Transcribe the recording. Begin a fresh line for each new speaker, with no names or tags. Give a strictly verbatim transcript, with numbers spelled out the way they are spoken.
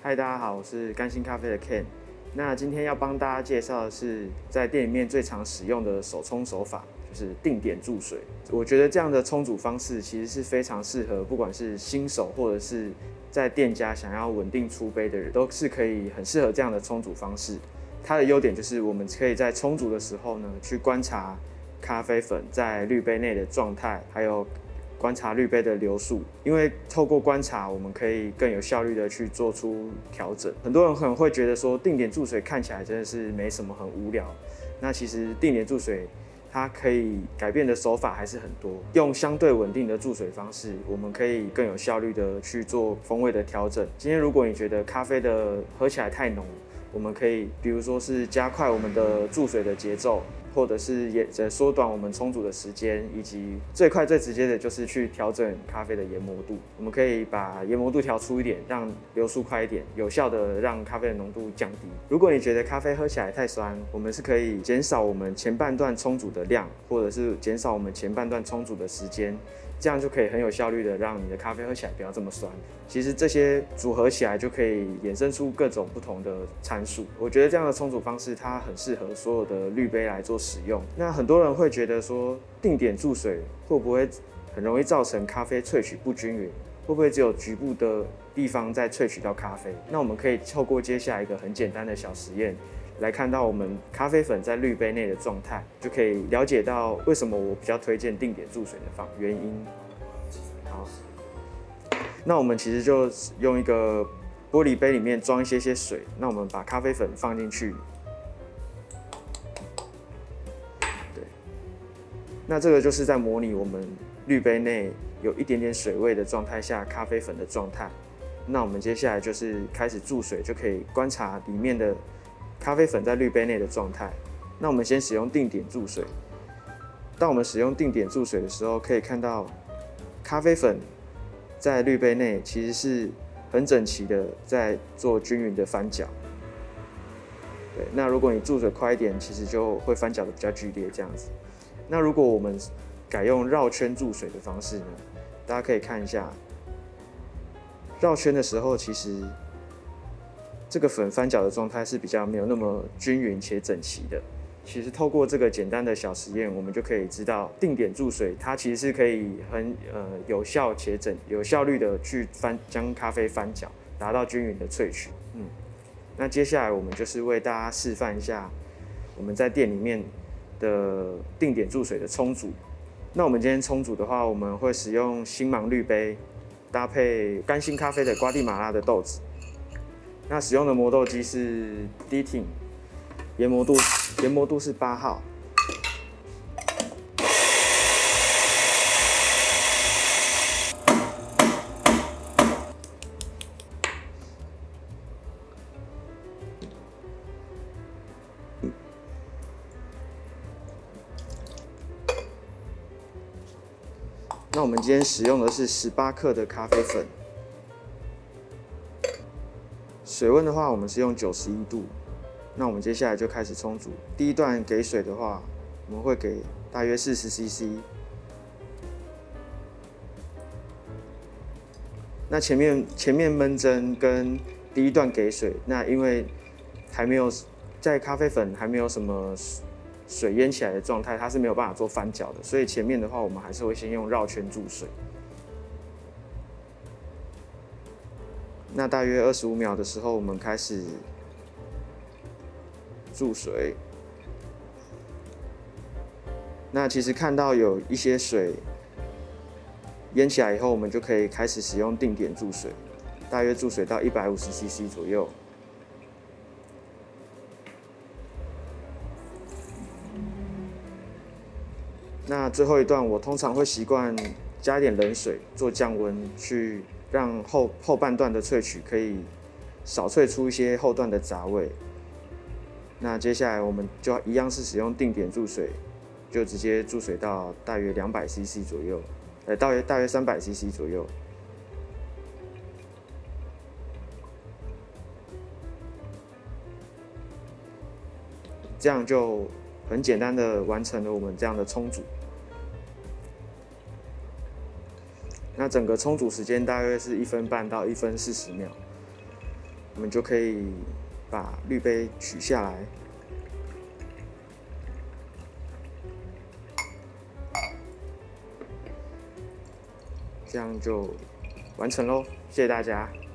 嗨，大家好，我是甘心咖啡的 Ken。那今天要帮大家介绍的是在店里面最常使用的手冲手法，就是定点注水。我觉得这样的冲煮方式其实是非常适合，不管是新手或者是在店家想要稳定出杯的人，都是可以很适合这样的冲煮方式。它的优点就是我们可以在冲煮的时候呢，去观察咖啡粉在滤杯内的状态，还有观察滤杯的流速，因为透过观察，我们可以更有效率的去做出调整。很多人可能会觉得说，定点注水看起来真的是没什么，很无聊。那其实定点注水它可以改变的手法还是很多，用相对稳定的注水方式，我们可以更有效率的去做风味的调整。今天如果你觉得咖啡的喝起来太浓，我们可以比如说是加快我们的注水的节奏，或者是也缩短我们冲煮的时间，以及最快最直接的就是去调整咖啡的研磨度。我们可以把研磨度调粗一点，让流速快一点，有效的让咖啡的浓度降低。如果你觉得咖啡喝起来太酸，我们是可以减少我们前半段冲煮的量，或者是减少我们前半段冲煮的时间。这样就可以很有效率的让你的咖啡喝起来不要这么酸。其实这些组合起来就可以衍生出各种不同的参数。我觉得这样的冲煮方式它很适合所有的滤杯来做使用。那很多人会觉得说，定点注水会不会很容易造成咖啡萃取不均匀？会不会只有局部的地方在萃取到咖啡？那我们可以透过接下来一个很简单的小实验，来看到我们咖啡粉在滤杯内的状态，就可以了解到为什么我比较推荐定点注水的方原因。好，那我们其实就用一个玻璃杯里面装一些些水，那我们把咖啡粉放进去。对，那这个就是在模拟我们滤杯内有一点点水位的状态下咖啡粉的状态。那我们接下来就是开始注水，就可以观察里面的咖啡粉在滤杯内的状态。那我们先使用定点注水。当我们使用定点注水的时候，可以看到咖啡粉在滤杯内其实是很整齐的在做均匀的翻搅。对，那如果你注水快一点，其实就会翻搅的比较剧烈这样子。那如果我们改用绕圈注水的方式呢，大家可以看一下，绕圈的时候其实这个粉翻搅的状态是比较没有那么均匀且整齐的。其实透过这个简单的小实验，我们就可以知道定点注水它其实是可以很呃有效且整有效率的去翻将咖啡翻搅，达到均匀的萃取。嗯，那接下来我们就是为大家示范一下我们在店里面的定点注水的冲煮。那我们今天冲煮的话，我们会使用星芒滤杯搭配甘心咖啡的瓜地马拉的豆子。那使用的磨豆机是 D-Tin， 研磨度研磨度是八号。那我们今天使用的是十八克的咖啡粉。水温的话，我们是用九十一度。那我们接下来就开始冲煮。第一段给水的话，我们会给大约四十 C C。那前面前面焖蒸跟第一段给水，那因为还没有在咖啡粉还没有什么水淹起来的状态，它是没有办法做翻搅的，所以前面的话，我们还是会先用绕圈注水。那大约二十五秒的时候，我们开始注水。那其实看到有一些水淹起来以后，我们就可以开始使用定点注水，大约注水到一百五十 C C 左右。那最后一段，我通常会习惯加一点冷水做降温，去让后后半段的萃取可以少萃出一些后段的杂味。那接下来我们就一样是使用定点注水，就直接注水到大约两百 C C 左右，呃，大约大约三百 C C 左右。这样就很简单的完成了我们这样的冲煮。那整个冲煮时间大约是一分半到一分四十秒。 我们就可以把滤杯取下来。这样就完成喽，谢谢大家。